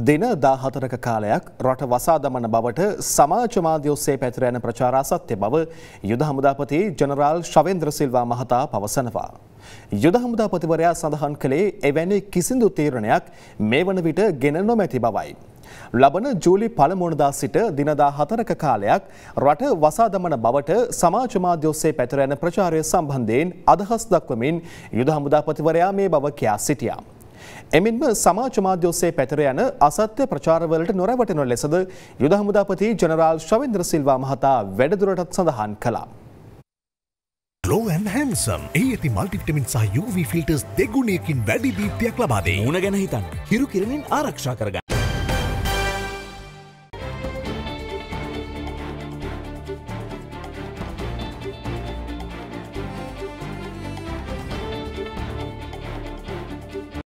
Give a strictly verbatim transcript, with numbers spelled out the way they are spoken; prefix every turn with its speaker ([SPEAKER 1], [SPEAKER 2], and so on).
[SPEAKER 1] දින දාහතරක කාලයක් රට වසා දමන බවට සමාජ මාධ්‍ය ඔස්සේ පැතිර යන ප්‍රචාර අසත්‍ය බව යුද හමුදාපති ජනරාල් ශවේන්ද්‍ර සිල්වා මහතා පවසනවා. යුද හමුදාපතිවරයා සඳහන් කළේ එවැනි කිසිදු තීරණයක් මේ වන විට ගෙන නොමැති බවයි. ලබන ජූලි පළමුවනදා සිට දින දාහතරක කාලයක් රට වසා දමන බවට සමාජ මාධ්‍ය ඔස්සේ පැතිර යන ප්‍රචාරය සම්බන්ධයෙන් අදහස් දක්වමින් යුද හමුදාපතිවරයා මේ බව කියා සිටියා. එමෙන්ම සමාජ මාධ්‍ය ඔස්සේ පැතිර යන අසත්‍ය ප්‍රචාරවලට නොරවටන ලෙසද යුද හමුදාපති ජනරාල් ශවේන්ද්‍ර සිල්වා මහතා වැඩිදුරටත් සඳහන් කළා.
[SPEAKER 2] Glow and Handsome. ඒ ඇති මල්ටිවිටමින් සහ යූ වී ෆිල්ටර්ස් දෙගුණයකින් වැඩි දීප්තියක් ලබා දෙයි.
[SPEAKER 3] මුණ ගැන හිතන්න. හිරු කිරණින් ආරක්ෂා කරගන්න.